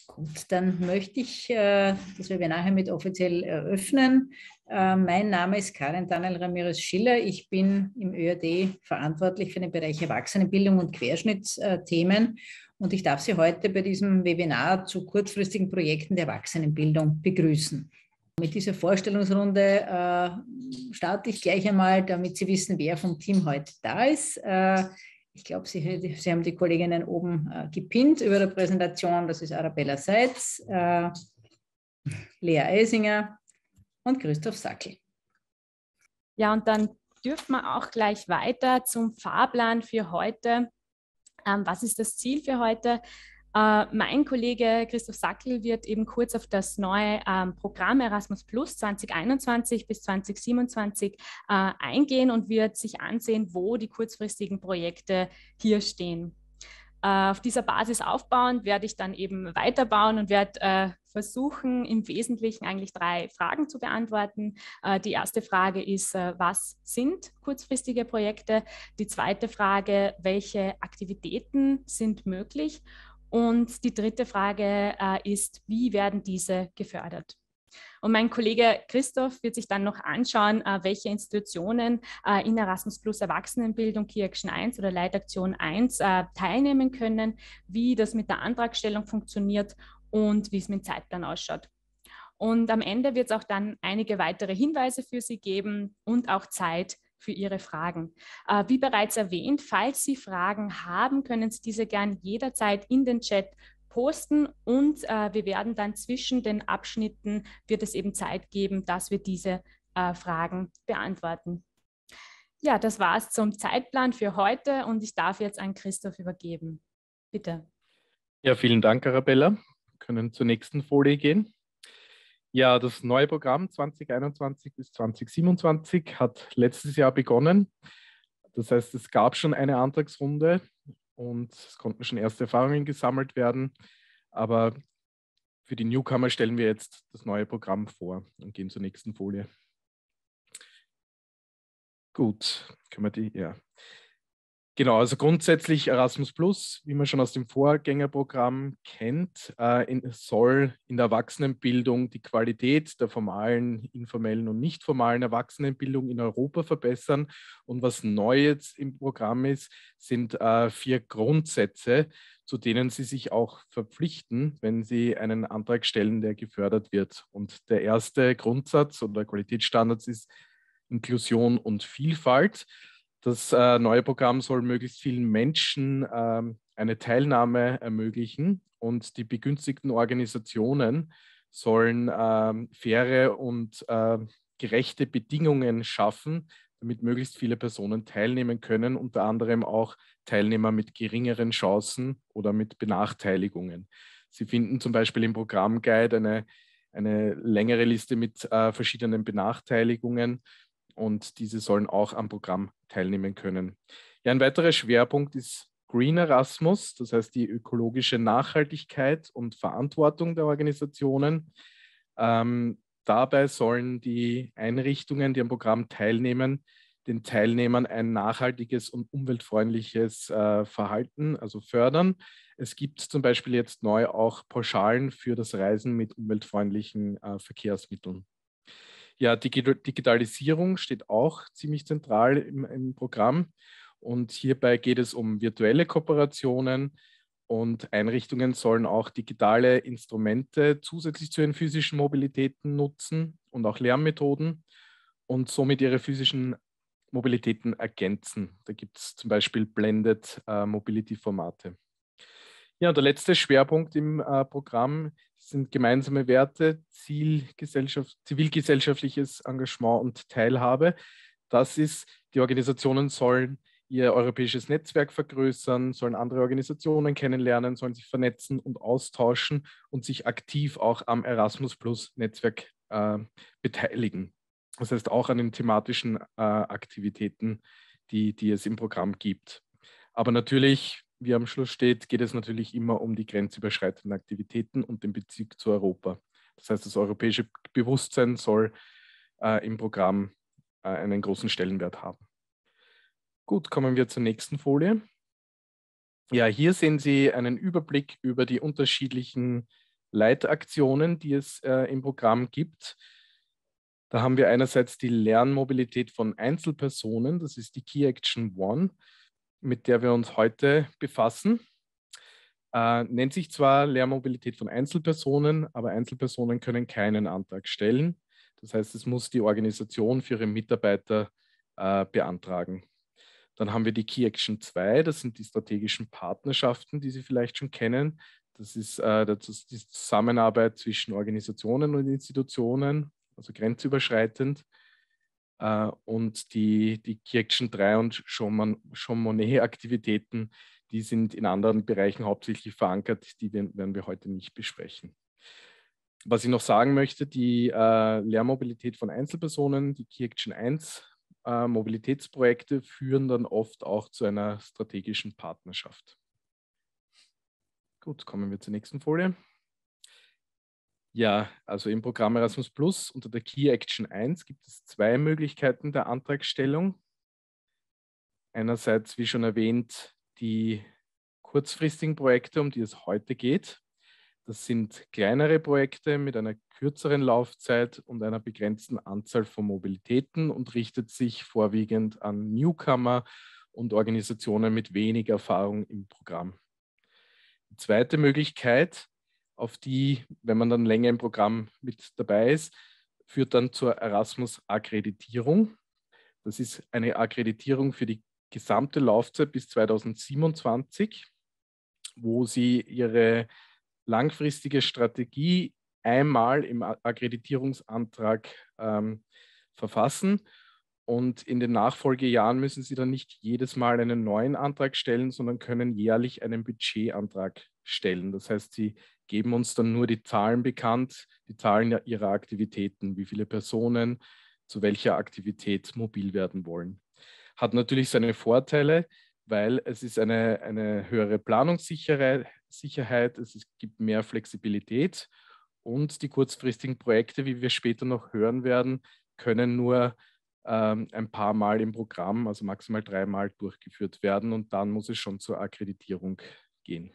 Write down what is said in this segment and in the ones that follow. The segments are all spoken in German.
Gut, dann möchte ich das Webinar hiermit offiziell eröffnen. Mein Name ist Karin Daniel Ramirez-Schiller. Ich bin im ÖAD verantwortlich für den Bereich Erwachsenenbildung und Querschnittsthemen. Und ich darf Sie heute bei diesem Webinar zu kurzfristigen Projekten der Erwachsenenbildung begrüßen. Mit dieser Vorstellungsrunde starte ich gleich einmal, damit Sie wissen, wer vom Team heute da ist. Ich glaube, Sie haben die Kolleginnen oben gepinnt über der Präsentation. Das ist Arabella Seitz, Lea Eisinger und Christoph Sackel. Ja, und dann dürfen wir auch gleich weiter zum Fahrplan für heute. Was ist das Ziel für heute? Mein Kollege Christoph Sackel wird eben kurz auf das neue Programm Erasmus Plus 2021 bis 2027 eingehen und wird sich ansehen, wo die kurzfristigen Projekte hier stehen. Auf dieser Basis aufbauend werde ich dann eben weiterbauen und werde versuchen, im Wesentlichen eigentlich 3 Fragen zu beantworten. Die erste Frage ist, was sind kurzfristige Projekte? Die zweite Frage, welche Aktivitäten sind möglich? Und die dritte Frage ist, wie werden diese gefördert? Und mein Kollege Christoph wird sich dann noch anschauen, welche Institutionen in Erasmus Plus Erwachsenenbildung Key Action 1 oder Leitaktion 1 teilnehmen können, wie das mit der Antragstellung funktioniert und wie es mit dem Zeitplan ausschaut. Und am Ende wird es auch dann einige weitere Hinweise für Sie geben und auch Zeit für Ihre Fragen. Wie bereits erwähnt, falls Sie Fragen haben, können Sie diese gern jederzeit in den Chat posten und wir werden dann zwischen den Abschnitten, wird es eben Zeit geben, dass wir diese Fragen beantworten. Ja, das war es zum Zeitplan für heute und ich darf jetzt an Christoph übergeben. Bitte. Ja, vielen Dank, Arabella. Wir können zur nächsten Folie gehen. Ja, das neue Programm 2021 bis 2027 hat letztes Jahr begonnen. Das heißt, es gab schon eine Antragsrunde und es konnten schon erste Erfahrungen gesammelt werden. Aber für die Newcomer stellen wir jetzt das neue Programm vor und gehen zur nächsten Folie. Gut, können wir die, ja. Genau, also grundsätzlich Erasmus Plus, wie man schon aus dem Vorgängerprogramm kennt, soll in der Erwachsenenbildung die Qualität der formalen, informellen und nicht formalen Erwachsenenbildung in Europa verbessern. Und was neu jetzt im Programm ist, sind 4 Grundsätze, zu denen Sie sich auch verpflichten, wenn Sie einen Antrag stellen, der gefördert wird. Und der erste Grundsatz oder Qualitätsstandards ist Inklusion und Vielfalt. Das neue Programm soll möglichst vielen Menschen eine Teilnahme ermöglichen und die begünstigten Organisationen sollen faire und gerechte Bedingungen schaffen, damit möglichst viele Personen teilnehmen können, unter anderem auch Teilnehmer mit geringeren Chancen oder mit Benachteiligungen. Sie finden zum Beispiel im Programmguide eine längere Liste mit verschiedenen Benachteiligungen, und diese sollen auch am Programm teilnehmen können. Ja, ein weiterer Schwerpunkt ist Green Erasmus, das heißt die ökologische Nachhaltigkeit und Verantwortung der Organisationen. Dabei sollen die Einrichtungen, die am Programm teilnehmen, den Teilnehmern ein nachhaltiges und umweltfreundliches Verhalten, also fördern. Es gibt zum Beispiel jetzt neu auch Pauschalen für das Reisen mit umweltfreundlichen Verkehrsmitteln. Ja, Digitalisierung steht auch ziemlich zentral im Programm und hierbei geht es um virtuelle Kooperationen und Einrichtungen sollen auch digitale Instrumente zusätzlich zu ihren physischen Mobilitäten nutzen und auch Lernmethoden und somit ihre physischen Mobilitäten ergänzen. Da gibt es zum Beispiel Blended Mobility-Formate. Ja, und der letzte Schwerpunkt im Programm sind gemeinsame Werte, zivilgesellschaftliches Engagement und Teilhabe. Das ist, die Organisationen sollen ihr europäisches Netzwerk vergrößern, sollen andere Organisationen kennenlernen, sollen sich vernetzen und austauschen und sich aktiv auch am Erasmus-Plus-Netzwerk beteiligen. Das heißt auch an den thematischen Aktivitäten, die es im Programm gibt. Aber natürlich, wie am Schluss steht, geht es natürlich immer um die grenzüberschreitenden Aktivitäten und den Bezug zu Europa. Das heißt, das europäische Bewusstsein soll im Programm einen großen Stellenwert haben. Gut, kommen wir zur nächsten Folie. Ja, hier sehen Sie einen Überblick über die unterschiedlichen Leitaktionen, die es im Programm gibt. Da haben wir einerseits die Lernmobilität von Einzelpersonen, das ist die Key Action 1, mit der wir uns heute befassen. Nennt sich zwar Lernmobilität von Einzelpersonen, aber Einzelpersonen können keinen Antrag stellen. Das heißt, es muss die Organisation für ihre Mitarbeiter beantragen. Dann haben wir die Key Action 2, das sind die strategischen Partnerschaften, die Sie vielleicht schon kennen. Das ist die Zusammenarbeit zwischen Organisationen und Institutionen, also grenzüberschreitend. Und die Key Action 3 und Jean Monnet-Aktivitäten, die sind in anderen Bereichen hauptsächlich verankert, die werden wir heute nicht besprechen. Was ich noch sagen möchte, die Lehrmobilität von Einzelpersonen, die Key Action 1 Mobilitätsprojekte führen dann oft auch zu einer strategischen Partnerschaft. Gut, kommen wir zur nächsten Folie. Ja, also im Programm Erasmus Plus unter der Key Action 1 gibt es 2 Möglichkeiten der Antragstellung. Einerseits, wie schon erwähnt, die kurzfristigen Projekte, um die es heute geht. Das sind kleinere Projekte mit einer kürzeren Laufzeit und einer begrenzten Anzahl von Mobilitäten und richtet sich vorwiegend an Newcomer und Organisationen mit wenig Erfahrung im Programm. Die zweite Möglichkeit, auf die, wenn man dann länger im Programm mit dabei ist, führt dann zur Erasmus-Akkreditierung. Das ist eine Akkreditierung für die gesamte Laufzeit bis 2027, wo Sie Ihre langfristige Strategie einmal im Akkreditierungsantrag verfassen. Und in den Nachfolgejahren müssen Sie dann nicht jedes Mal einen neuen Antrag stellen, sondern können jährlich einen Budgetantrag stellen. Das heißt, Sie geben uns dann nur die Zahlen bekannt, die Zahlen Ihrer Aktivitäten, wie viele Personen zu welcher Aktivität mobil werden wollen. Hat natürlich seine Vorteile, weil es ist eine höhere Planungssicherheit, es gibt mehr Flexibilität und die kurzfristigen Projekte, wie wir später noch hören werden, können nur ein paar Mal im Programm, also maximal 3 Mal durchgeführt werden und dann muss es schon zur Akkreditierung gehen.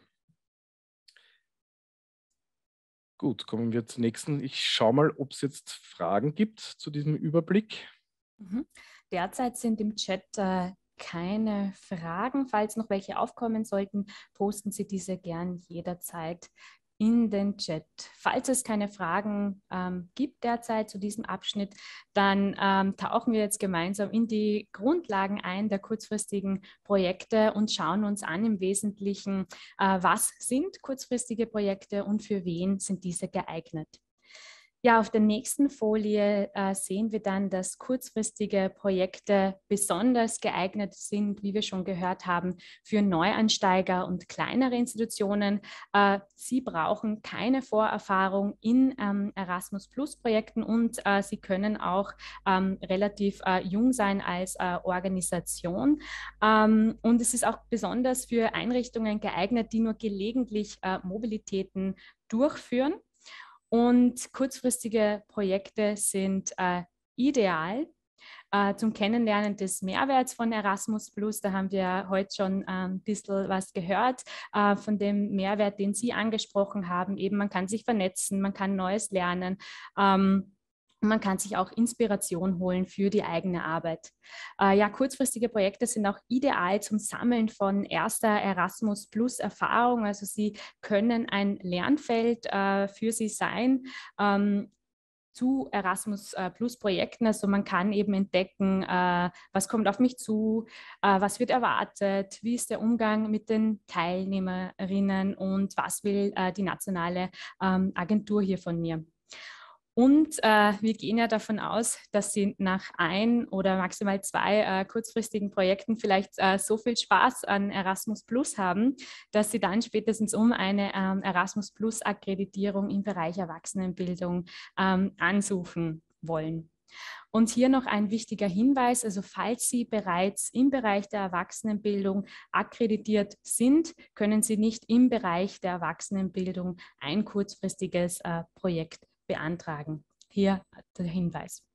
Gut, kommen wir zur nächsten. Ich schaue mal, ob es jetzt Fragen gibt zu diesem Überblick. Derzeit sind im Chat keine Fragen. Falls noch welche aufkommen sollten, posten Sie diese gern jederzeit in den Chat. Falls es keine Fragen gibt derzeit zu diesem Abschnitt, dann tauchen wir jetzt gemeinsam in die Grundlagen ein der kurzfristigen Projekte und schauen uns an im Wesentlichen, was sind kurzfristige Projekte und für wen sind diese geeignet. Ja, auf der nächsten Folie sehen wir dann, dass kurzfristige Projekte besonders geeignet sind, wie wir schon gehört haben, für Neueinsteiger und kleinere Institutionen. Sie brauchen keine Vorerfahrung in Erasmus-Plus-Projekten und sie können auch relativ jung sein als Organisation. Und es ist auch besonders für Einrichtungen geeignet, die nur gelegentlich Mobilitäten durchführen. Und kurzfristige Projekte sind ideal zum Kennenlernen des Mehrwerts von Erasmus+. Da haben wir heute schon ein bisschen was gehört von dem Mehrwert, den Sie angesprochen haben. Eben, man kann sich vernetzen, man kann Neues lernen. Man kann sich auch Inspiration holen für die eigene Arbeit. Ja, kurzfristige Projekte sind auch ideal zum Sammeln von erster Erasmus-Plus-Erfahrung. Also sie können ein Lernfeld für Sie sein zu Erasmus-Plus-Projekten. Also man kann eben entdecken, was kommt auf mich zu, was wird erwartet, wie ist der Umgang mit den Teilnehmerinnen und was will die nationale Agentur hier von mir. Und wir gehen ja davon aus, dass Sie nach 1 oder maximal 2 kurzfristigen Projekten vielleicht so viel Spaß an Erasmus Plus haben, dass Sie dann spätestens um eine Erasmus Plus Akkreditierung im Bereich Erwachsenenbildung ansuchen wollen. Und hier noch ein wichtiger Hinweis, also falls Sie bereits im Bereich der Erwachsenenbildung akkreditiert sind, können Sie nicht im Bereich der Erwachsenenbildung ein kurzfristiges Projekt beantragen. Hier der Hinweis.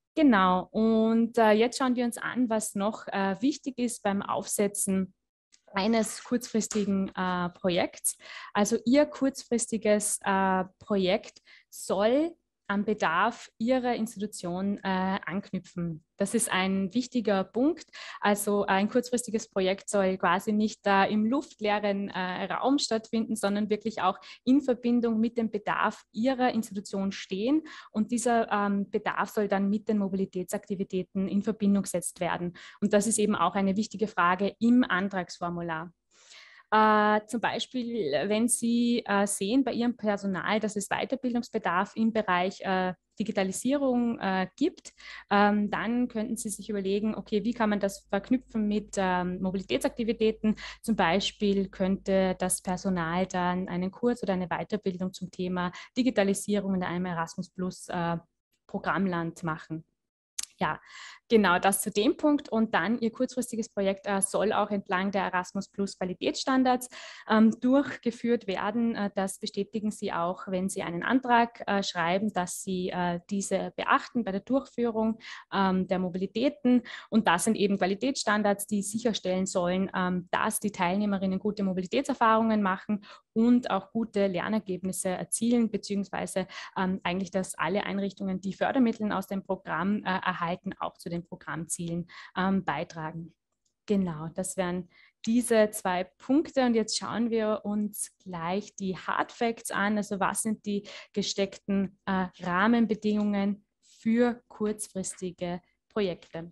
Genau, und jetzt schauen wir uns an, was noch wichtig ist beim Aufsetzen eines kurzfristigen Projekts. Also Ihr kurzfristiges Projekt soll am Bedarf Ihrer Institution anknüpfen. Das ist ein wichtiger Punkt. Also ein kurzfristiges Projekt soll quasi nicht im luftleeren Raum stattfinden, sondern wirklich auch in Verbindung mit dem Bedarf Ihrer Institution stehen. Und dieser Bedarf soll dann mit den Mobilitätsaktivitäten in Verbindung gesetzt werden. Und das ist eben auch eine wichtige Frage im Antragsformular. Zum Beispiel, wenn Sie sehen bei Ihrem Personal, dass es Weiterbildungsbedarf im Bereich Digitalisierung gibt, dann könnten Sie sich überlegen, okay, wie kann man das verknüpfen mit Mobilitätsaktivitäten? Zum Beispiel könnte das Personal dann einen Kurs oder eine Weiterbildung zum Thema Digitalisierung in einem Erasmus Plus Programmland machen. Ja, genau das zu dem Punkt. Und dann Ihr kurzfristiges Projekt soll auch entlang der Erasmus Plus Qualitätsstandards durchgeführt werden. Das bestätigen Sie auch, wenn Sie einen Antrag schreiben, dass Sie diese beachten bei der Durchführung der Mobilitäten. Und das sind eben Qualitätsstandards, die sicherstellen sollen, dass die Teilnehmerinnen gute Mobilitätserfahrungen machen und auch gute Lernergebnisse erzielen, beziehungsweise eigentlich, dass alle Einrichtungen, die Fördermittel aus dem Programm erhalten, auch zu den Programmzielen beitragen. Genau, das wären diese 2 Punkte. Und jetzt schauen wir uns gleich die Hard Facts an. Also was sind die gesteckten Rahmenbedingungen für kurzfristige Projekte?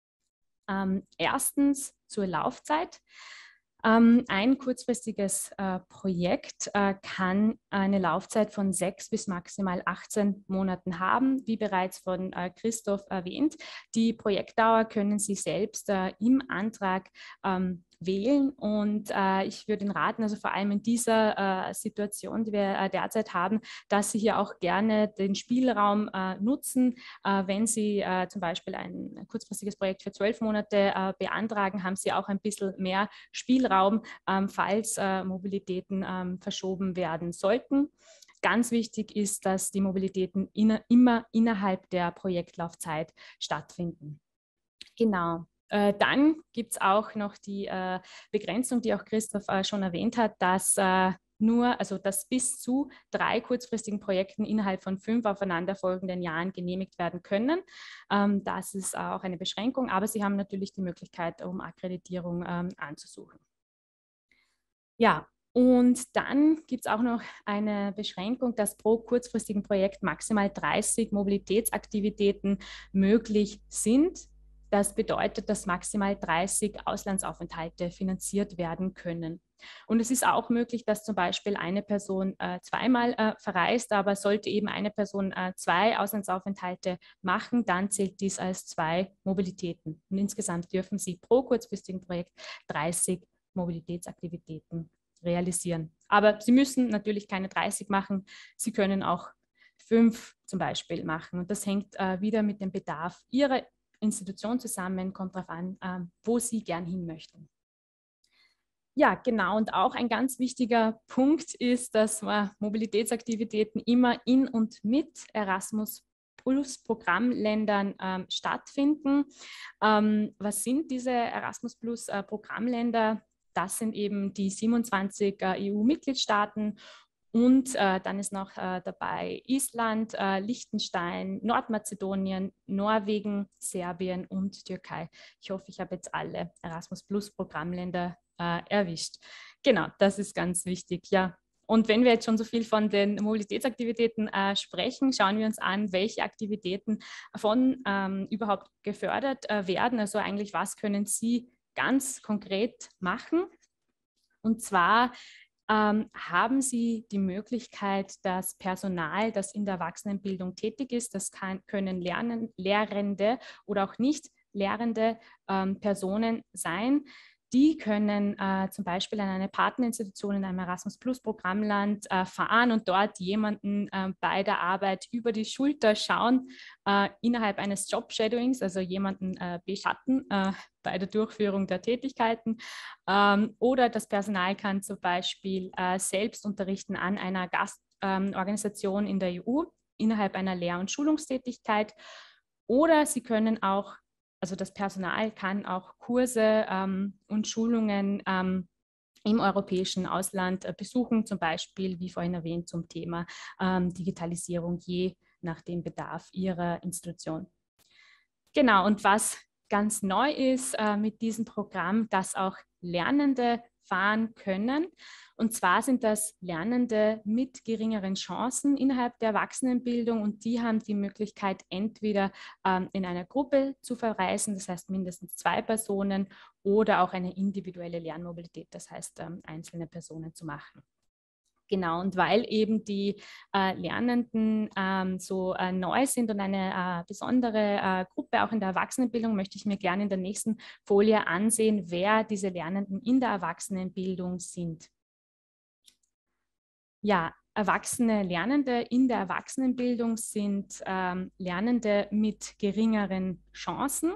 Erstens zur Laufzeit. Ein kurzfristiges Projekt kann eine Laufzeit von 6 bis maximal 18 Monaten haben, wie bereits von Christoph erwähnt. Die Projektdauer können Sie selbst im Antrag wählen und ich würde Ihnen raten, also vor allem in dieser Situation, die wir derzeit haben, dass Sie hier auch gerne den Spielraum nutzen. Wenn Sie zum Beispiel ein kurzfristiges Projekt für 12 Monate beantragen, haben Sie auch ein bisschen mehr Spielraum, falls Mobilitäten verschoben werden sollten. Ganz wichtig ist, dass die Mobilitäten immer innerhalb der Projektlaufzeit stattfinden. Genau. Dann gibt es auch noch die Begrenzung, die auch Christoph schon erwähnt hat, dass dass bis zu 3 kurzfristigen Projekten innerhalb von 5 aufeinanderfolgenden Jahren genehmigt werden können. Das ist auch eine Beschränkung, aber Sie haben natürlich die Möglichkeit, um Akkreditierung anzusuchen. Ja, und dann gibt es auch noch eine Beschränkung, dass pro kurzfristigen Projekt maximal 30 Mobilitätsaktivitäten möglich sind. Das bedeutet, dass maximal 30 Auslandsaufenthalte finanziert werden können. Und es ist auch möglich, dass zum Beispiel eine Person zweimal verreist, aber sollte eben eine Person 2 Auslandsaufenthalte machen, dann zählt dies als 2 Mobilitäten. Und insgesamt dürfen Sie pro kurzfristigen Projekt 30 Mobilitätsaktivitäten realisieren. Aber Sie müssen natürlich keine 30 machen, Sie können auch 5 zum Beispiel machen. Und das hängt wieder mit dem Bedarf Ihrer Institution zusammen, kommt darauf an, wo Sie gern hin möchten. Ja, genau. Und auch ein ganz wichtiger Punkt ist, dass Mobilitätsaktivitäten immer in und mit Erasmus Plus Programmländern stattfinden. Was sind diese Erasmus Plus Programmländer? Das sind eben die 27 EU-Mitgliedstaaten. Und dann ist noch dabei Island, Liechtenstein, Nordmazedonien, Norwegen, Serbien und Türkei. Ich hoffe, ich habe jetzt alle Erasmus Plus Programmländer erwischt. Genau, das ist ganz wichtig, ja. Und wenn wir jetzt schon so viel von den Mobilitätsaktivitäten sprechen, schauen wir uns an, welche Aktivitäten von überhaupt gefördert werden. Also eigentlich, was können Sie ganz konkret machen? Und zwar haben Sie die Möglichkeit, das Personal, das in der Erwachsenenbildung tätig ist, das können Lehrende oder auch nicht lehrende Personen sein. Die können zum Beispiel an eine Partnerinstitution in einem Erasmus Plus Programmland fahren und dort jemanden bei der Arbeit über die Schulter schauen, innerhalb eines Job-Shadowings, also jemanden beschatten bei der Durchführung der Tätigkeiten. Oder das Personal kann zum Beispiel selbst unterrichten an einer Gastorganisation in der EU innerhalb einer Lehr- und Schulungstätigkeit. Oder sie können auch also das Personal kann auch Kurse und Schulungen im europäischen Ausland besuchen, zum Beispiel, wie vorhin erwähnt, zum Thema Digitalisierung, je nach dem Bedarf Ihrer Institution. Genau, und was ganz neu ist mit diesem Programm, dass auch Lernende fahren können. Und zwar sind das Lernende mit geringeren Chancen innerhalb der Erwachsenenbildung und die haben die Möglichkeit, entweder in einer Gruppe zu verreisen, das heißt mindestens 2 Personen, oder auch eine individuelle Lernmobilität, das heißt einzelne Personen zu machen. Genau, und weil eben die Lernenden so neu sind und eine besondere Gruppe auch in der Erwachsenenbildung, möchte ich mir gerne in der nächsten Folie ansehen, wer diese Lernenden in der Erwachsenenbildung sind. Ja, erwachsene Lernende in der Erwachsenenbildung sind Lernende mit geringeren Chancen.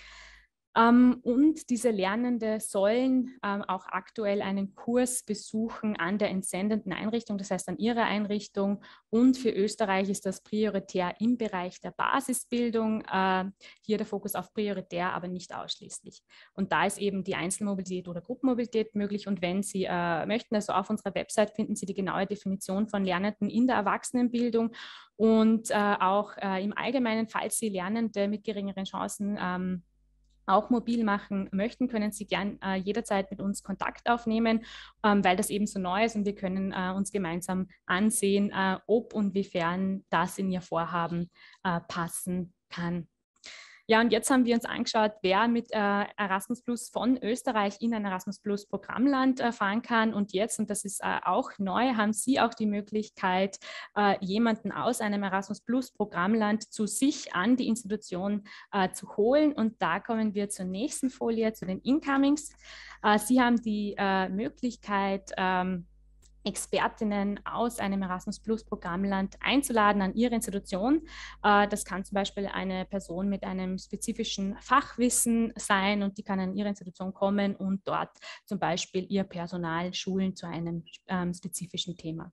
Und diese Lernende sollen auch aktuell einen Kurs besuchen an der entsendenden Einrichtung, das heißt an ihrer Einrichtung. Und für Österreich ist das prioritär im Bereich der Basisbildung. Hier der Fokus auf prioritär, aber nicht ausschließlich. Und da ist eben die Einzelmobilität oder Gruppenmobilität möglich. Und wenn Sie möchten, also auf unserer Website finden Sie die genaue Definition von Lernenden in der Erwachsenenbildung. Und auch im Allgemeinen, falls Sie Lernende mit geringeren Chancen auch mobil machen möchten, können Sie gern jederzeit mit uns Kontakt aufnehmen, weil das eben so neu ist und wir können uns gemeinsam ansehen, ob und wiefern das in Ihr Vorhaben passen kann. Ja, und jetzt haben wir uns angeschaut, wer mit Erasmus Plus von Österreich in ein Erasmus Plus Programmland fahren kann. Und jetzt, und das ist auch neu, haben Sie auch die Möglichkeit, jemanden aus einem Erasmus Plus Programmland zu sich an die Institution zu holen. Und da kommen wir zur nächsten Folie, zu den Incomings. Sie haben die Möglichkeit, Expertinnen aus einem Erasmus Plus Programmland einzuladen an ihre Institution. Das kann zum Beispiel eine Person mit einem spezifischen Fachwissen sein und die kann an ihre Institution kommen und dort zum Beispiel ihr Personal schulen zu einem spezifischen Thema.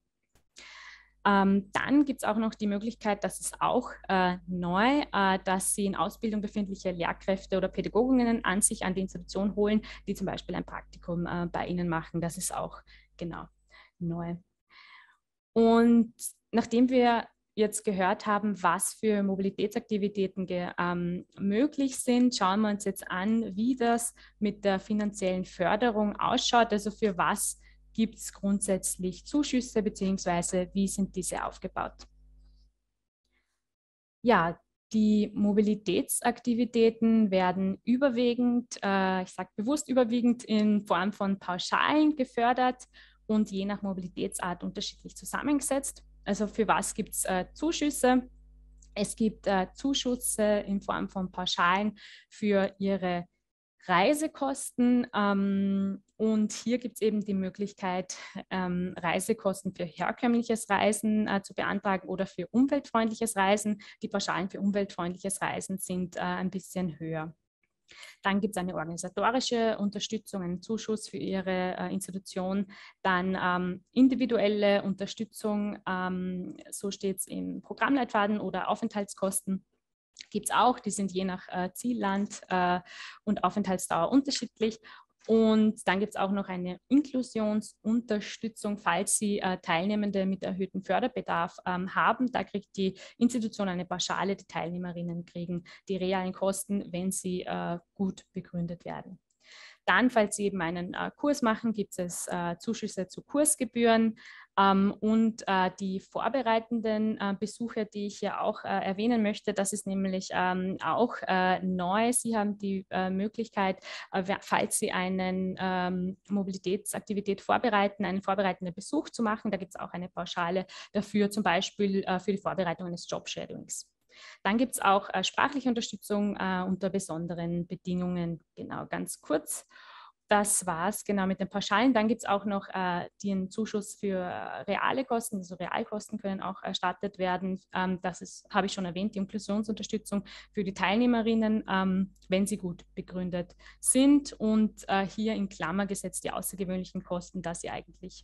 Dann gibt es auch noch die Möglichkeit, das ist auch neu, dass Sie in Ausbildung befindliche Lehrkräfte oder Pädagoginnen an sich an die Institution holen, die zum Beispiel ein Praktikum bei Ihnen machen. Das ist auch genau neu. Und nachdem wir jetzt gehört haben, was für Mobilitätsaktivitäten möglich sind, schauen wir uns jetzt an, wie das mit der finanziellen Förderung ausschaut. Also für was gibt es grundsätzlich Zuschüsse beziehungsweise wie sind diese aufgebaut? Ja, die Mobilitätsaktivitäten werden überwiegend, ich sage bewusst überwiegend, in Form von Pauschalen gefördert und je nach Mobilitätsart unterschiedlich zusammengesetzt. Also für was gibt es Zuschüsse? Es gibt Zuschüsse in Form von Pauschalen für Ihre Reisekosten und hier gibt es eben die Möglichkeit, Reisekosten für herkömmliches Reisen zu beantragen oder für umweltfreundliches Reisen. Die Pauschalen für umweltfreundliches Reisen sind ein bisschen höher. Dann gibt es eine organisatorische Unterstützung, einen Zuschuss für Ihre Institution, dann individuelle Unterstützung, so steht es im Programmleitfaden oder Aufenthaltskosten. Gibt es auch, die sind je nach Zielland und Aufenthaltsdauer unterschiedlich. Und dann gibt es auch noch eine Inklusionsunterstützung, falls Sie Teilnehmende mit erhöhtem Förderbedarf haben. Da kriegt die Institution eine Pauschale, die Teilnehmerinnen kriegen die realen Kosten, wenn sie gut begründet werden. Dann, falls Sie eben einen Kurs machen, gibt es Zuschüsse zu Kursgebühren und die vorbereitenden Besuche, die ich hier auch erwähnen möchte, das ist nämlich auch neu. Sie haben die Möglichkeit, falls Sie eine Mobilitätsaktivität vorbereiten, einen vorbereitenden Besuch zu machen. Da gibt es auch eine Pauschale dafür, zum Beispiel für die Vorbereitung eines Jobshadowings. Dann gibt es auch sprachliche Unterstützung unter besonderen Bedingungen, genau ganz kurz. Das war es genau mit den Pauschalen. Dann gibt es auch noch den Zuschuss für reale Kosten, also Realkosten können auch erstattet werden. Das habe ich schon erwähnt, die Inklusionsunterstützung für die Teilnehmerinnen, wenn sie gut begründet sind. Und hier in Klammer gesetzt die außergewöhnlichen Kosten, dass sie eigentlich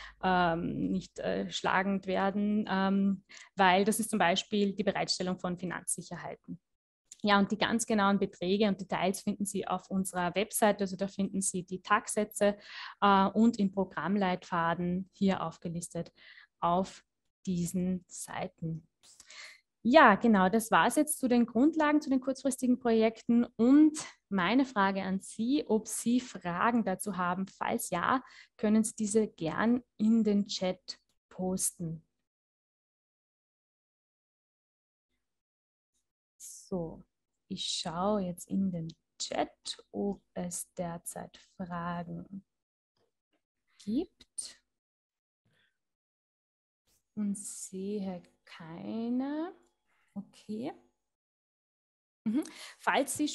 nicht schlagend werden, weil das ist zum Beispiel die Bereitstellung von Finanzsicherheiten. Ja, und die ganz genauen Beträge und Details finden Sie auf unserer Website. Also da finden Sie die Tagsätze und im Programmleitfaden hier aufgelistet auf diesen Seiten. Ja, genau, das war es jetzt zu den Grundlagen, zu den kurzfristigen Projekten und meine Frage an Sie, ob Sie Fragen dazu haben. Falls ja, können Sie diese gern in den Chat posten. So, ich schaue jetzt in den Chat, ob es derzeit Fragen gibt und sehe keine. Okay. Falls Sie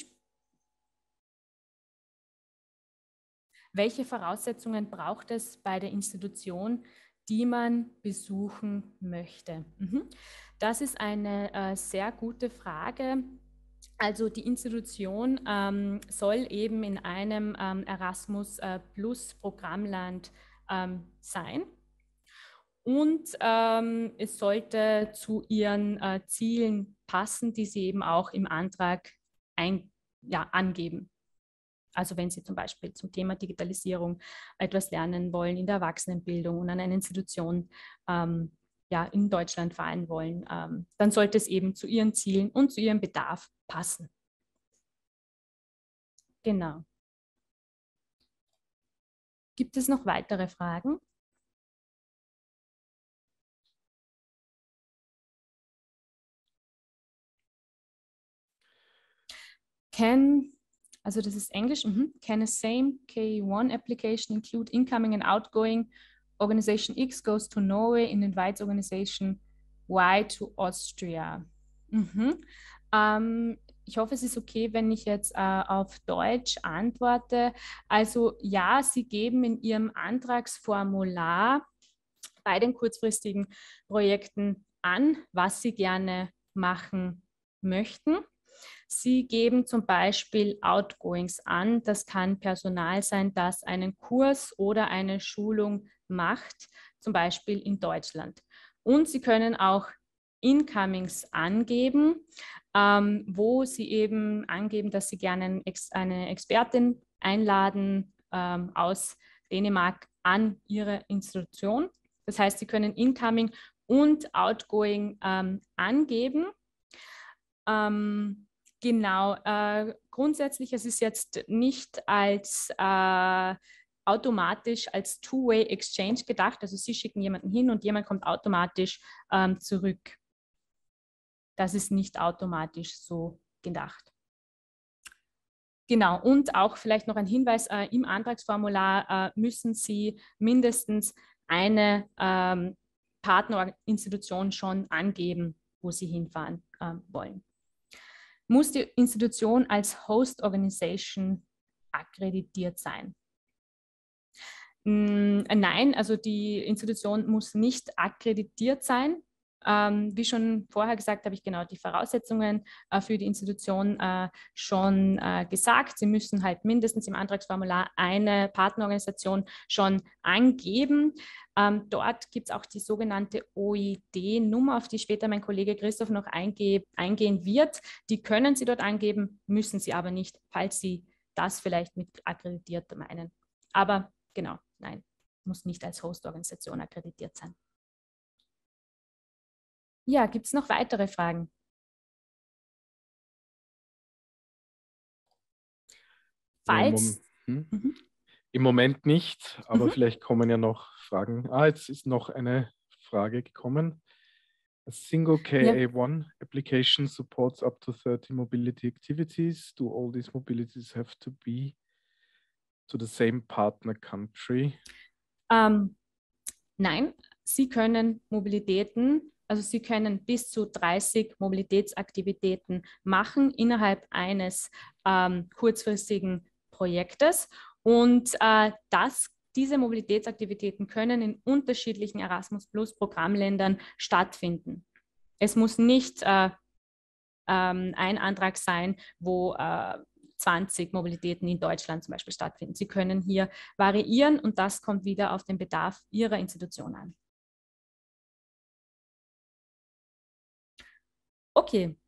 welche Voraussetzungen braucht es bei der Institution, die man besuchen möchte? Das ist eine sehr gute Frage. Also die Institution soll eben in einem Erasmus Plus Programmland sein. Und es sollte zu ihren Zielen passen, die sie eben auch im Antrag angeben. Also wenn Sie zum Beispiel zum Thema Digitalisierung etwas lernen wollen in der Erwachsenenbildung und an eine Institution in Deutschland fahren wollen, dann sollte es eben zu Ihren Zielen und zu Ihrem Bedarf passen. Genau. Gibt es noch weitere Fragen? Also das ist Englisch. Can a same K1 application include incoming and outgoing? Organization X goes to Norway and invites Organization Y to Austria. Ich hoffe, es ist okay, wenn ich jetzt auf Deutsch antworte. Also ja, Sie geben in Ihrem Antragsformular bei den kurzfristigen Projekten an, was Sie gerne machen möchten. Sie geben zum Beispiel Outgoings an. Das kann Personal sein, das einen Kurs oder eine Schulung macht, zum Beispiel in Deutschland. Und Sie können auch Incomings angeben, wo Sie eben angeben, dass Sie gerne eine Expertin einladen aus Dänemark an Ihre Institution. Das heißt, Sie können Incoming und Outgoing angeben. Genau, grundsätzlich es ist jetzt nicht als automatisch als Two-Way Exchange gedacht. Also Sie schicken jemanden hin und jemand kommt automatisch zurück. Das ist nicht automatisch so gedacht. Genau, und auch vielleicht noch ein Hinweis, im Antragsformular müssen Sie mindestens eine Partnerinstitution schon angeben, wo Sie hinfahren wollen. Muss die Institution als Host Organization akkreditiert sein? Nein, also die Institution muss nicht akkreditiert sein. Wie schon vorher gesagt, habe ich genau die Voraussetzungen für die Institution schon gesagt. Sie müssen halt mindestens im Antragsformular eine Partnerorganisation schon angeben. Dort gibt es auch die sogenannte OID-Nummer, auf die später mein Kollege Christoph noch eingehen wird. Die können Sie dort angeben, müssen Sie aber nicht, falls Sie das vielleicht mit akkreditiert meinen. Aber genau, nein, muss nicht als Host-Organisation akkreditiert sein. Ja, gibt es noch weitere Fragen? Falls... Im Moment nicht, aber vielleicht kommen ja noch Fragen. Jetzt ist noch eine Frage gekommen. A single KA1 application supports up to 30 mobility activities. Do all these mobilities have to be to the same partner country? Nein, Sie können Mobilitäten, also Sie können bis zu 30 Mobilitätsaktivitäten machen innerhalb eines kurzfristigen Projektes. Und diese Mobilitätsaktivitäten können in unterschiedlichen Erasmus Plus Programmländern stattfinden. Es muss nicht ein Antrag sein, wo 20 Mobilitäten in Deutschland zum Beispiel stattfinden. Sie können hier variieren und das kommt wieder auf den Bedarf Ihrer Institution an. Okay,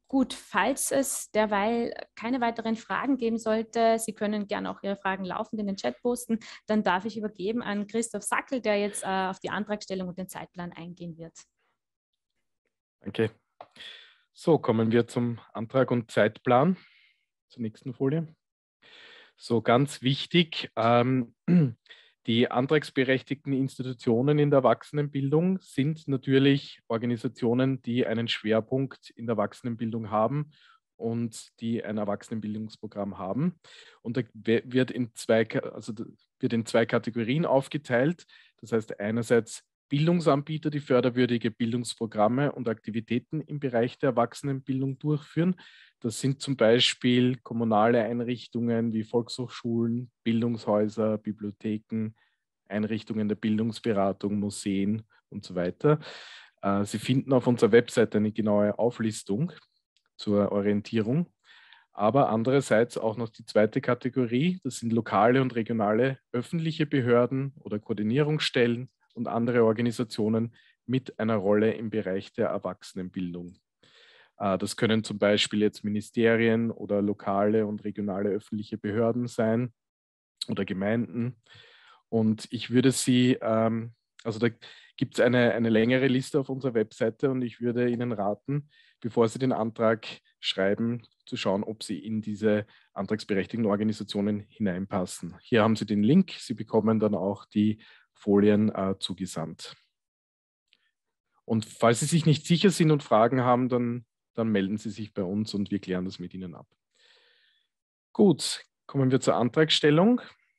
Gut, falls es derweil keine weiteren Fragen geben sollte, Sie können gerne auch Ihre Fragen laufend in den Chat posten, dann darf ich übergeben an Christoph Sackel, der jetzt auf die Antragstellung und den Zeitplan eingehen wird. Danke. So, kommen wir zum Antrag und Zeitplan, zur nächsten Folie. So, ganz wichtig, die antragsberechtigten Institutionen in der Erwachsenenbildung sind natürlich Organisationen, die einen Schwerpunkt in der Erwachsenenbildung haben und die ein Erwachsenenbildungsprogramm haben. Und da wird in zwei Kategorien aufgeteilt. Das heißt einerseits Bildungsanbieter, die förderwürdige Bildungsprogramme und Aktivitäten im Bereich der Erwachsenenbildung durchführen. Das sind zum Beispiel kommunale Einrichtungen wie Volkshochschulen, Bildungshäuser, Bibliotheken, Einrichtungen der Bildungsberatung, Museen und so weiter. Sie finden auf unserer Website eine genaue Auflistung zur Orientierung. Aber andererseits auch noch die zweite Kategorie, das sind lokale und regionale öffentliche Behörden oder Koordinierungsstellen und andere Organisationen mit einer Rolle im Bereich der Erwachsenenbildung. Das können zum Beispiel jetzt Ministerien oder lokale und regionale öffentliche Behörden sein oder Gemeinden. Und ich würde Sie, also da gibt es eine längere Liste auf unserer Webseite und ich würde Ihnen raten, bevor Sie den Antrag schreiben, zu schauen, ob Sie in diese antragsberechtigten Organisationen hineinpassen. Hier haben Sie den Link. Sie bekommen dann auch die Folien zugesandt. Und falls Sie sich nicht sicher sind und Fragen haben, dann melden Sie sich bei uns und wir klären das mit Ihnen ab. Gut, kommen wir zur Antragstellung.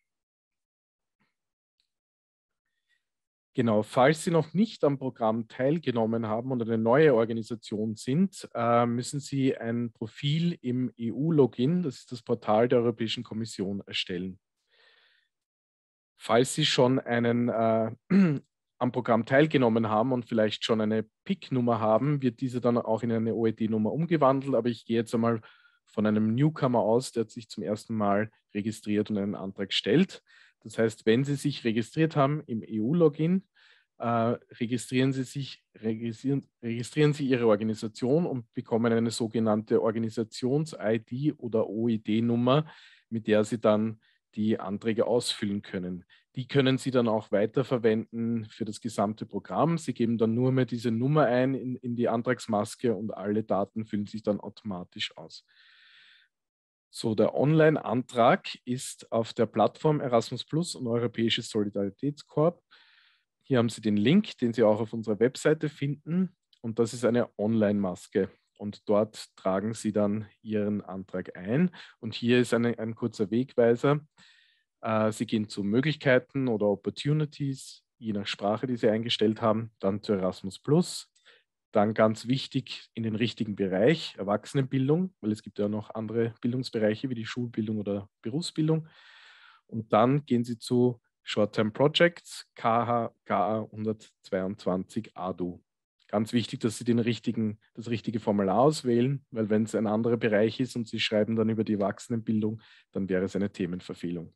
Genau, falls Sie noch nicht am Programm teilgenommen haben und eine neue Organisation sind, müssen Sie ein Profil im EU-Login, das ist das Portal der Europäischen Kommission, erstellen. Falls Sie schon am Programm teilgenommen haben und vielleicht schon eine PIC-Nummer haben, wird diese dann auch in eine OED-Nummer umgewandelt. Aber ich gehe jetzt einmal von einem Newcomer aus, der sich zum ersten Mal registriert und einen Antrag stellt. Das heißt, wenn Sie sich registriert haben im EU-Login, registrieren Sie Ihre Organisation und bekommen eine sogenannte Organisations-ID oder OID-Nummer, mit der Sie dann die Anträge ausfüllen können. Die können Sie dann auch weiterverwenden für das gesamte Programm. Sie geben dann nur mehr diese Nummer ein in die Antragsmaske und alle Daten füllen sich dann automatisch aus. So, der Online-Antrag ist auf der Plattform Erasmus Plus und Europäisches Solidaritätskorps. Hier haben Sie den Link, den Sie auch auf unserer Webseite finden. Und das ist eine Online-Maske. Und dort tragen Sie dann Ihren Antrag ein. Und hier ist ein kurzer Wegweiser. Sie gehen zu Möglichkeiten oder Opportunities, je nach Sprache, die Sie eingestellt haben, dann zu Erasmus Plus. Dann ganz wichtig in den richtigen Bereich, Erwachsenenbildung, weil es gibt ja noch andere Bildungsbereiche wie die Schulbildung oder Berufsbildung. Und dann gehen Sie zu Short-Term Projects, KHGA 122 ADU. Ganz wichtig, dass Sie das richtige Formular auswählen, weil wenn es ein anderer Bereich ist und Sie schreiben dann über die Erwachsenenbildung, dann wäre es eine Themenverfehlung.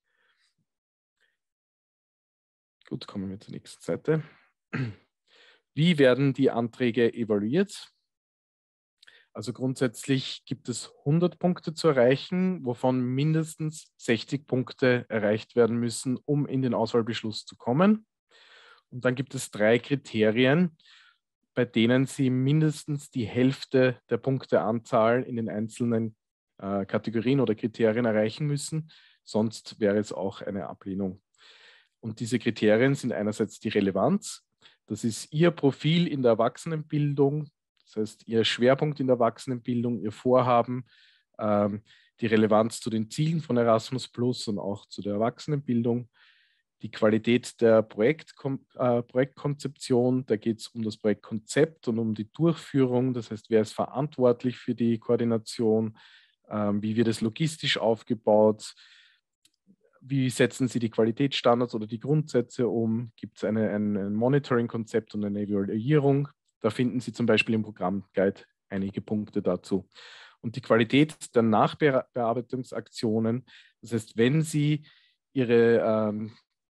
Gut, kommen wir zur nächsten Seite. Wie werden die Anträge evaluiert? Also grundsätzlich gibt es 100 Punkte zu erreichen, wovon mindestens 60 Punkte erreicht werden müssen, um in den Auswahlbeschluss zu kommen. Und dann gibt es 3 Kriterien, bei denen Sie mindestens die Hälfte der Punkteanzahl in den einzelnen Kategorien oder Kriterien erreichen müssen. Sonst wäre es auch eine Ablehnung. Und diese Kriterien sind einerseits die Relevanz. Das ist Ihr Profil in der Erwachsenenbildung, das heißt Ihr Schwerpunkt in der Erwachsenenbildung, Ihr Vorhaben, die Relevanz zu den Zielen von Erasmus Plus und auch zu der Erwachsenenbildung, die Qualität der Projektkonzeption, da geht es um das Projektkonzept und um die Durchführung, das heißt, wer ist verantwortlich für die Koordination, wie wird es logistisch aufgebaut, wie setzen Sie die Qualitätsstandards oder die Grundsätze um? Gibt es ein Monitoring-Konzept und eine Evaluierung? Da finden Sie zum Beispiel im Programmguide einige Punkte dazu. Und die Qualität der Nachbearbeitungsaktionen, das heißt, wenn Sie Ihre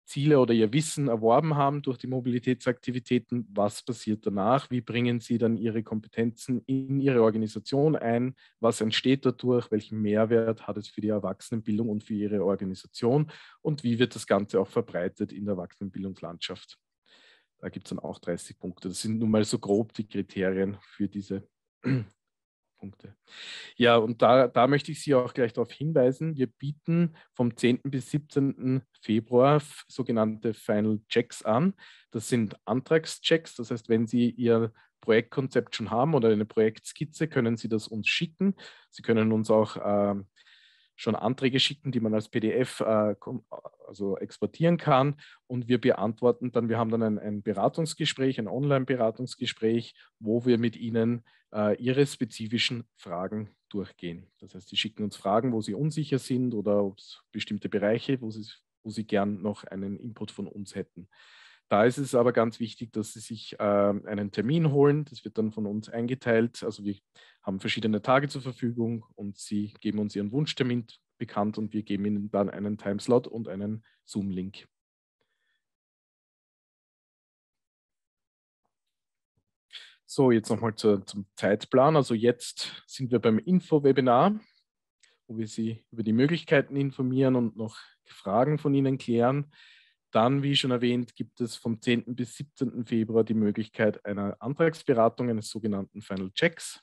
Ziele oder ihr Wissen erworben haben durch die Mobilitätsaktivitäten, was passiert danach, wie bringen sie dann ihre Kompetenzen in ihre Organisation ein, was entsteht dadurch, welchen Mehrwert hat es für die Erwachsenenbildung und für ihre Organisation und wie wird das Ganze auch verbreitet in der Erwachsenenbildungslandschaft. Da gibt es dann auch 30 Punkte. Das sind nun mal so grob die Kriterien für diese Punkte. Ja, und da möchte ich Sie auch gleich darauf hinweisen, wir bieten vom 10. bis 17. Februar sogenannte Final Checks an. Das sind Antragschecks, das heißt, wenn Sie Ihr Projektkonzept schon haben oder eine Projektskizze, können Sie das uns schicken. Sie können uns auch schon Anträge schicken, die man als PDF also exportieren kann und wir beantworten dann, wir haben dann ein Beratungsgespräch, ein Online-Beratungsgespräch, wo wir mit Ihnen Ihre spezifischen Fragen durchgehen. Das heißt, Sie schicken uns Fragen, wo Sie unsicher sind oder bestimmte Bereiche, wo Sie gern noch einen Input von uns hätten. Da ist es aber ganz wichtig, dass Sie sich einen Termin holen. Das wird dann von uns eingeteilt. Also wir haben verschiedene Tage zur Verfügung und Sie geben uns Ihren Wunschtermin bekannt und wir geben Ihnen dann einen Timeslot und einen Zoom-Link. So, jetzt nochmal zum Zeitplan. Also jetzt sind wir beim Info-Webinar, wo wir Sie über die Möglichkeiten informieren und noch Fragen von Ihnen klären. Dann, wie schon erwähnt, gibt es vom 10. bis 17. Februar die Möglichkeit einer Antragsberatung, eines sogenannten Final Checks.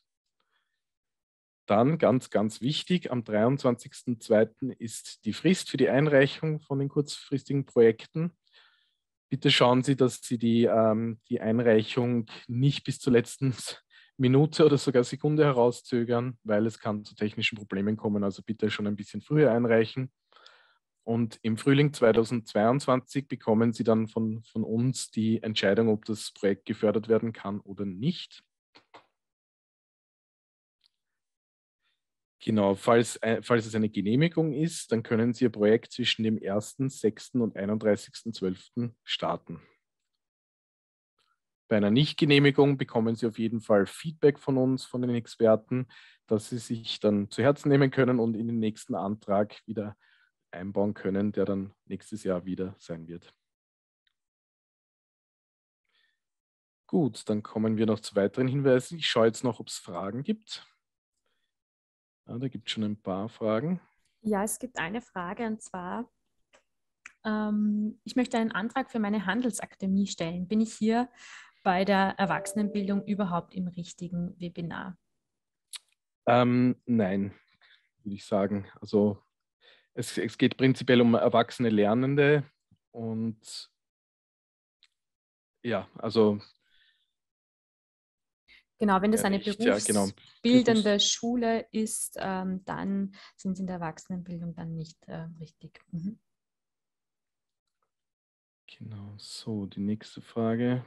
Dann, ganz, ganz wichtig, am 23.02. ist die Frist für die Einreichung von den kurzfristigen Projekten. Bitte schauen Sie, dass Sie die Einreichung nicht bis zur letzten Minute oder sogar Sekunde herauszögern, weil es kann zu technischen Problemen kommen. Also bitte schon ein bisschen früher einreichen. Und im Frühling 2022 bekommen Sie dann von uns die Entscheidung, ob das Projekt gefördert werden kann oder nicht. Genau, falls es eine Genehmigung ist, dann können Sie Ihr Projekt zwischen dem 1.6. und 31.12. starten. Bei einer Nichtgenehmigung bekommen Sie auf jeden Fall Feedback von uns, von den Experten, dass Sie sich dann zu Herzen nehmen können und in den nächsten Antrag wieder einbauen können, der dann nächstes Jahr wieder sein wird. Gut, dann kommen wir noch zu weiteren Hinweisen. Ich schaue jetzt noch, ob es Fragen gibt. Ja, da gibt es schon ein paar Fragen. Ja, es gibt eine Frage und zwar, ich möchte einen Antrag für meine Handelsakademie stellen. Bin ich hier bei der Erwachsenenbildung überhaupt im richtigen Webinar? Nein, würde ich sagen. Also es geht prinzipiell um erwachsene Lernende und ja, also genau, wenn das eine berufsbildende Schule ist, dann sind sie in der Erwachsenenbildung dann nicht richtig. Mhm. Genau, so, die nächste Frage.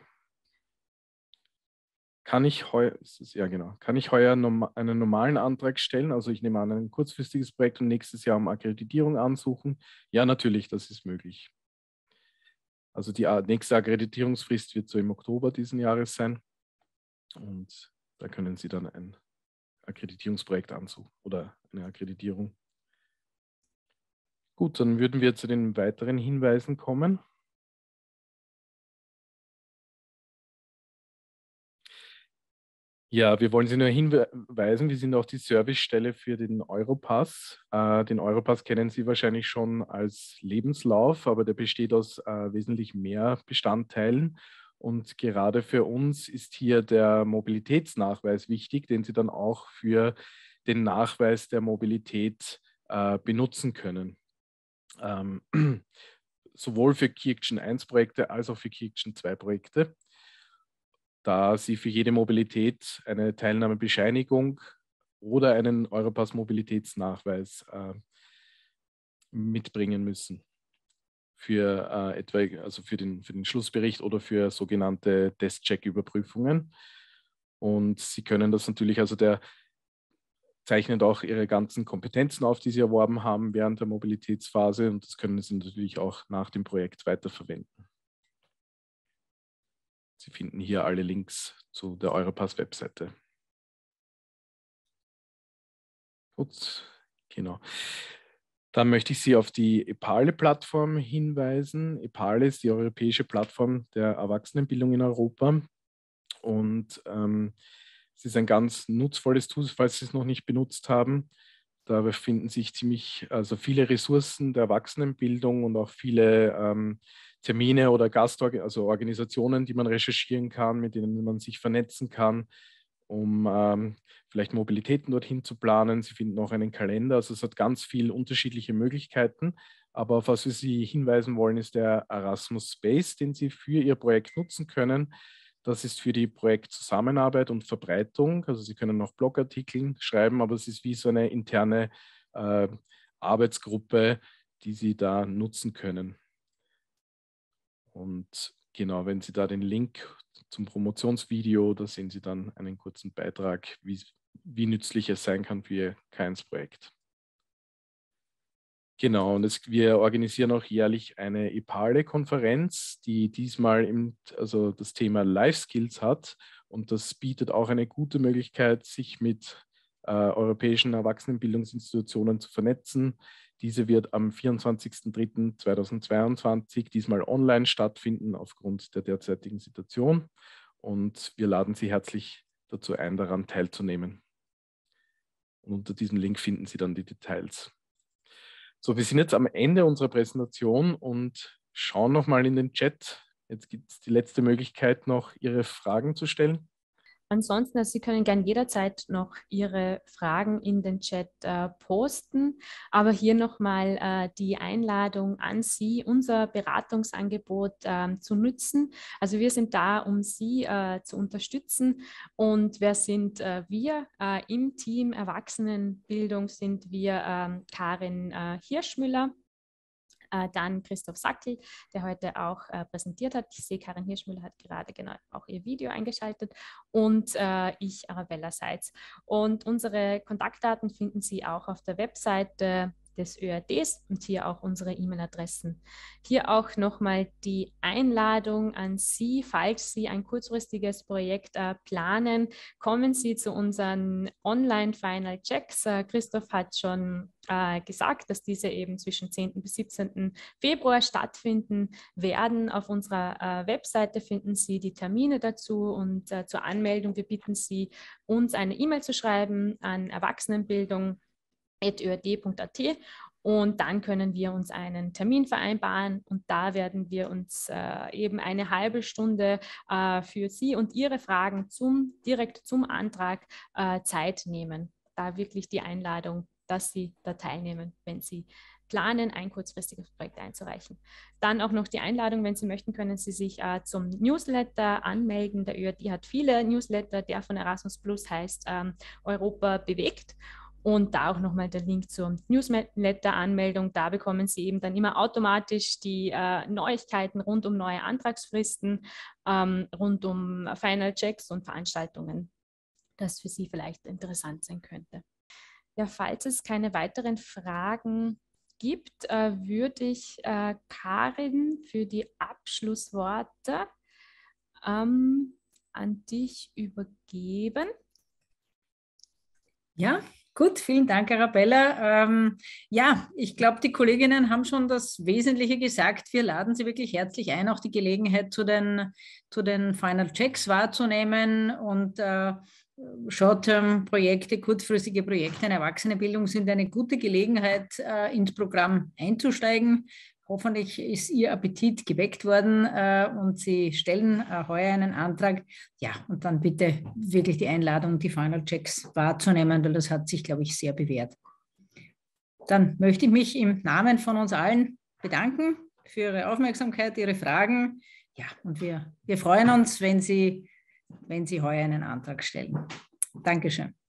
Kann ich heuer einen normalen Antrag stellen? Also ich nehme an, ein kurzfristiges Projekt und nächstes Jahr um Akkreditierung ansuchen. Ja, natürlich, das ist möglich. Also die nächste Akkreditierungsfrist wird so im Oktober diesen Jahres sein. Und da können Sie dann ein Akkreditierungsprojekt ansuchen oder eine Akkreditierung. Gut, dann würden wir zu den weiteren Hinweisen kommen. Ja, wir wollen Sie nur hinweisen, wir sind auch die Servicestelle für den Europass. Den Europass kennen Sie wahrscheinlich schon als Lebenslauf, aber der besteht aus wesentlich mehr Bestandteilen. Und gerade für uns ist hier der Mobilitätsnachweis wichtig, den Sie dann auch für den Nachweis der Mobilität benutzen können. Sowohl für KIAction 1 Projekte als auch für KIAction 2 Projekte, da Sie für jede Mobilität eine Teilnahmebescheinigung oder einen Europass Mobilitätsnachweis mitbringen müssen. Für also für den Schlussbericht oder für sogenannte Testcheck-Überprüfungen. Und Sie können das natürlich, also der zeichnet auch Ihre ganzen Kompetenzen auf, die Sie erworben haben während der Mobilitätsphase, und das können Sie natürlich auch nach dem Projekt weiterverwenden. Sie finden hier alle Links zu der Europass-Webseite. Gut, genau. Dann möchte ich Sie auf die EPALE-Plattform hinweisen. EPALE ist die europäische Plattform der Erwachsenenbildung in Europa. Und es ist ein ganz nutzvolles Tool, falls Sie es noch nicht benutzt haben. Da befinden sich viele Ressourcen der Erwachsenenbildung und auch viele Termine oder Organisationen, die man recherchieren kann, mit denen man sich vernetzen kann, um vielleicht Mobilitäten dorthin zu planen. Sie finden auch einen Kalender, also es hat ganz viele unterschiedliche Möglichkeiten. Aber auf was wir Sie hinweisen wollen, ist der Erasmus Space, den Sie für Ihr Projekt nutzen können. Das ist für die Projektzusammenarbeit und Verbreitung. Also Sie können auch Blogartikel schreiben, aber es ist wie so eine interne Arbeitsgruppe, die Sie da nutzen können. Und genau, wenn Sie da den Link zum Promotionsvideo, da sehen Sie dann einen kurzen Beitrag, wie nützlich es sein kann für Ihr K1-Projekt. Genau, und wir organisieren auch jährlich eine EPALE-Konferenz, die diesmal das Thema Life Skills hat. Und das bietet auch eine gute Möglichkeit, sich mit europäischen Erwachsenenbildungsinstitutionen zu vernetzen. Diese wird am 24.03.2022 diesmal online stattfinden aufgrund der derzeitigen Situation. Und wir laden Sie herzlich dazu ein, daran teilzunehmen. Und unter diesem Link finden Sie dann die Details. So, wir sind jetzt am Ende unserer Präsentation und schauen nochmal in den Chat. Jetzt gibt es die letzte Möglichkeit, noch Ihre Fragen zu stellen. Ansonsten, also Sie können gerne jederzeit noch Ihre Fragen in den Chat posten, aber hier nochmal die Einladung an Sie, unser Beratungsangebot zu nutzen. Also wir sind da, um Sie zu unterstützen. Und wer sind wir? Im Team Erwachsenenbildung sind wir Karin Hirschmüller, dann Christoph Sackel, der heute auch präsentiert hat. Ich sehe, Karin Hirschmüller hat gerade genau auch ihr Video eingeschaltet und ich, Arabella Seitz. Und unsere Kontaktdaten finden Sie auch auf der Webseite des ÖADs und hier auch unsere E-Mail-Adressen. Hier auch nochmal die Einladung an Sie, falls Sie ein kurzfristiges Projekt planen, kommen Sie zu unseren Online-Final-Checks. Christoph hat schon gesagt, dass diese eben zwischen 10. bis 17. Februar stattfinden werden. Auf unserer Webseite finden Sie die Termine dazu und zur Anmeldung. Wir bitten Sie, uns eine E-Mail zu schreiben an erwachsenenbildung@öad.at und dann können wir uns einen Termin vereinbaren und da werden wir uns eben eine halbe Stunde für Sie und Ihre Fragen direkt zum Antrag Zeit nehmen. Da wirklich die Einladung, dass Sie da teilnehmen, wenn Sie planen, ein kurzfristiges Projekt einzureichen. Dann auch noch die Einladung, wenn Sie möchten, können Sie sich zum Newsletter anmelden. Der ÖAD hat viele Newsletter, der von Erasmus Plus heißt Europa bewegt. Und da auch nochmal der Link zur Newsletter-Anmeldung. Da bekommen Sie eben dann immer automatisch die Neuigkeiten rund um neue Antragsfristen, rund um Final Checks und Veranstaltungen, das für Sie vielleicht interessant sein könnte. Ja, falls es keine weiteren Fragen gibt, würde ich Karin für die Abschlussworte an dich übergeben. Ja, gut, vielen Dank, Arabella. Ja, ich glaube, die Kolleginnen haben schon das Wesentliche gesagt. Wir laden Sie wirklich herzlich ein, auch die Gelegenheit zu den Final Checks wahrzunehmen und Short-Term-Projekte, kurzfristige Projekte in Erwachsenenbildung sind eine gute Gelegenheit, ins Programm einzusteigen. Hoffentlich ist Ihr Appetit geweckt worden und Sie stellen heuer einen Antrag. Ja, und dann bitte wirklich die Einladung, die Final Checks wahrzunehmen, weil das hat sich, glaube ich, sehr bewährt. Dann möchte ich mich im Namen von uns allen bedanken für Ihre Aufmerksamkeit, Ihre Fragen. Ja, und wir freuen uns, wenn Sie heuer einen Antrag stellen. Dankeschön.